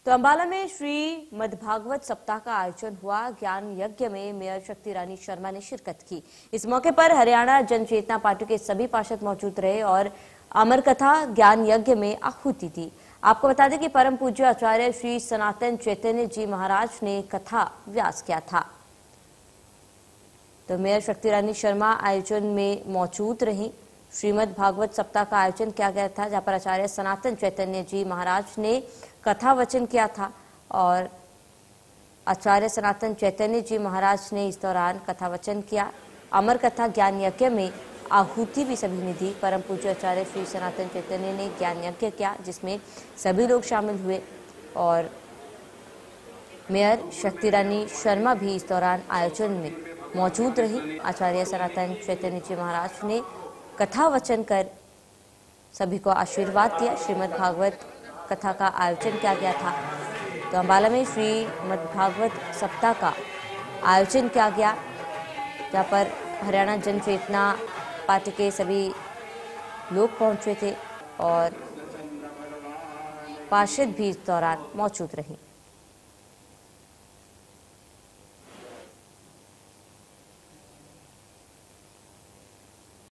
तो अंबाला में श्री मद्भागवत सप्ताह का आयोजन हुआ। ज्ञान यज्ञ में मेयर शक्ति रानी शर्मा ने शिरकत की। इस मौके पर हरियाणा जन चेतना पार्टी के सभी पार्षद मौजूद रहे और अमर कथा ज्ञान यज्ञ में आहुति दी। आपको बता दें कि परम पूज्य आचार्य श्री सनातन चैतन्य जी महाराज ने कथा व्यास किया था। तो मेयर शक्ति रानी शर्मा आयोजन में मौजूद रही। श्रीमद् भागवत सप्ताह का आयोजन किया गया था, जहां पर आचार्य सनातन चैतन्य जी महाराज ने कथा वचन किया था और आचार्य सनातन चैतन्य जी महाराज ने इस दौरान कथा वचन किया। अमर कथा ज्ञान यज्ञ में आहुति भी सभी ने दी। परम पूज्य आचार्य श्री सनातन चैतन्य ने ज्ञान यज्ञ किया, जिसमें सभी लोग शामिल हुए और मेयर शक्ति रानी शर्मा भी इस दौरान आयोजन में मौजूद रही। आचार्य सनातन चैतन्य जी महाराज ने कथा वचन कर सभी को आशीर्वाद दिया। श्रीमद् भागवत कथा का आयोजन किया गया था। तो अंबाला में श्रीमद् भागवत सप्ताह का आयोजन किया गया, जहाँ पर हरियाणा जन चेतना पार्टी के सभी लोग पहुंचे थे और पार्षद भी इस दौरान मौजूद रहे।